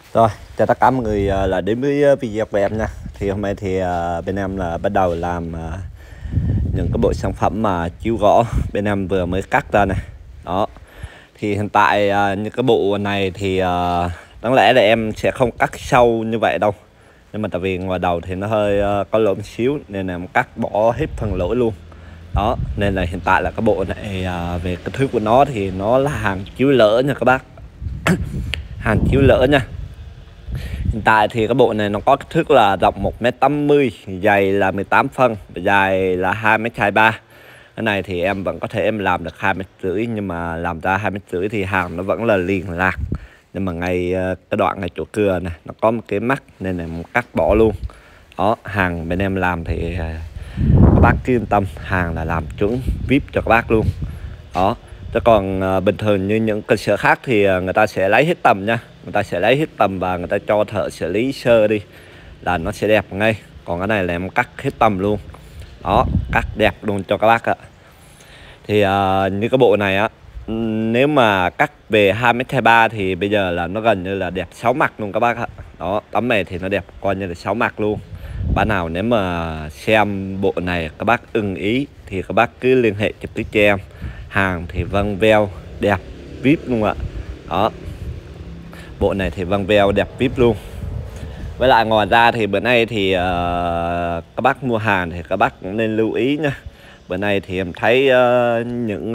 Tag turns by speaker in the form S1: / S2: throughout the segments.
S1: Rồi, chào tất cả mọi người là đến với video của em nha. Thì hôm nay thì bên em là bắt đầu làm những cái bộ sản phẩm mà chiếu gõ bên em vừa mới cắt ra này. Đó. Thì hiện tại những cái bộ này thì đáng lẽ là em sẽ không cắt sâu như vậy đâu. Nhưng mà tại vì ngoài đầu thì nó hơi có lỗ một xíu nên là em cắt bỏ hết phần lỗ luôn. Đó, nên là hiện tại là cái bộ này về kích thước của nó thì nó là hàng chiếu lỡ nha các bác. Hàng chiếu lỡ nha. Hiện tại thì cái bộ này nó có kích thước là rộng 1m80, dày là 18 phân, dài là 2m23. Cái này thì em vẫn có thể em làm được 2m50, nhưng mà làm ra 2m50 thì hàng nó vẫn là liền lạc. Nhưng mà ngay cái đoạn ngay chỗ cưa này nó có một cái mắt nên em cắt bỏ luôn. Đó, hàng bên em làm thì các bác cứ yên tâm, hàng là làm chuẩn VIP cho các bác luôn. Đó. Chứ còn bình thường như những cơ sở khác thì người ta sẽ lấy hết tầm nha. Người ta sẽ lấy hết tầm và người ta cho thợ xử lý sơ đi là nó sẽ đẹp ngay. Còn cái này là em cắt hết tầm luôn. Đó, cắt đẹp luôn cho các bác ạ. Thì như cái bộ này á, nếu mà cắt về 2m23 thì bây giờ là nó gần như là đẹp 6 mặt luôn các bác ạ. Đó, tấm này thì nó đẹp coi như là 6 mặt luôn. Bạn nào nếu mà xem bộ này các bác ưng ý thì các bác cứ liên hệ trực tiếp cho em. Hàng thì vân veo đẹp VIP luôn ạ. Đó, bộ này thì vân veo đẹp VIP luôn. Với lại ngoài ra thì bữa nay thì các bác mua hàng thì các bác cũng nên lưu ý nha. Bữa nay thì em thấy những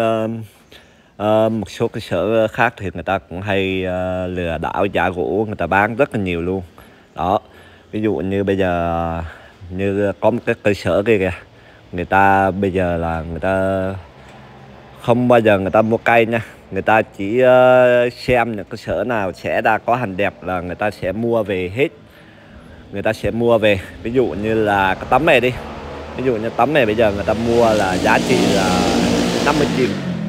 S1: một số cơ sở khác thì người ta cũng hay lừa đảo giả gỗ, người ta bán rất là nhiều luôn. Đó, ví dụ như bây giờ như có một cái cơ sở kia kìa, người ta bây giờ là người ta không bao giờ người ta mua cây nha. Người ta chỉ xem những cơ sở nào sẽ ra có hàng đẹp là người ta sẽ mua về hết. Người ta sẽ mua về, ví dụ như là cái tấm này đi. Ví dụ như tấm này bây giờ người ta mua là giá trị là 50 triệu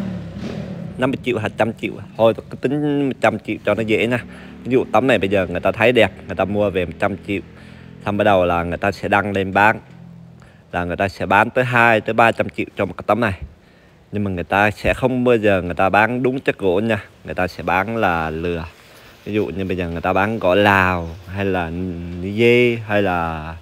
S1: 50 triệu hay 100 triệu. Thôi cứ tính 100 triệu cho nó dễ nha. Ví dụ tấm này bây giờ người ta thấy đẹp, người ta mua về 100 triệu. Xong bắt đầu là người ta sẽ đăng lên bán. Là người ta sẽ bán tới 2 tới 300 triệu cho một cái tấm này. Nhưng mà người ta sẽ không bao giờ người ta bán đúng chất gỗ nha. Người ta sẽ bán là lừa. Ví dụ như bây giờ người ta bán gỗ Lào hay là dê hay là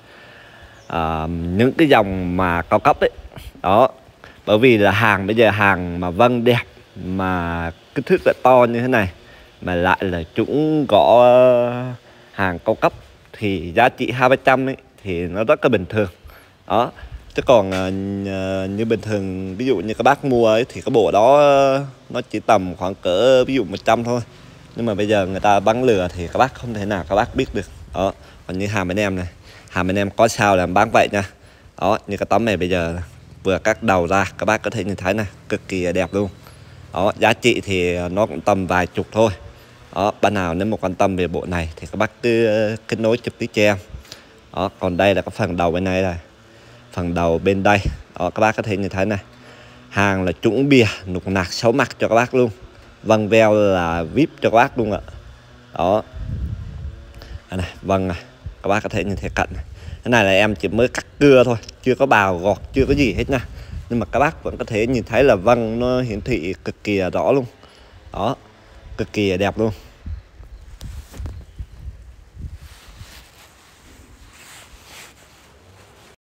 S1: những cái dòng mà cao cấp ấy. Đó, bởi vì là hàng bây giờ hàng mà vân đẹp mà kích thước lại to như thế này mà lại là chuẩn gỗ hàng cao cấp thì giá trị 200-300 ấy thì nó rất là bình thường. Đó, chứ còn như bình thường ví dụ như các bác mua ấy thì cái bộ đó nó chỉ tầm khoảng cỡ ví dụ 100 thôi. Nhưng mà bây giờ người ta bán lừa thì các bác không thể nào các bác biết được. Đó, còn như hàng bên em này, hàng bên em có sao là bán vậy nha. Đó, như cái tấm này bây giờ vừa cắt đầu ra các bác có thể nhìn thấy này, cực kỳ đẹp luôn. Đó, giá trị thì nó cũng tầm vài chục thôi. Đó, bạn nào nếu mà quan tâm về bộ này thì các bác cứ kết nối trực tiếp cho em. Đó, còn đây là cái phần đầu bên này này. Phần đầu bên đây, đó các bác có thể nhìn thấy này. Hàng là chuẩn bìa, nục nạc 6 mặt cho các bác luôn. Vân veo là VIP cho các bác luôn ạ. Đó. Đây này, vâng này, các bác có thể nhìn thấy cạnh này. Cái này là em chỉ mới cắt cưa thôi, chưa có bào gọt, chưa có gì hết nha. Nhưng mà các bác vẫn có thể nhìn thấy là vân nó hiển thị cực kỳ rõ luôn. Đó, cực kỳ đẹp luôn.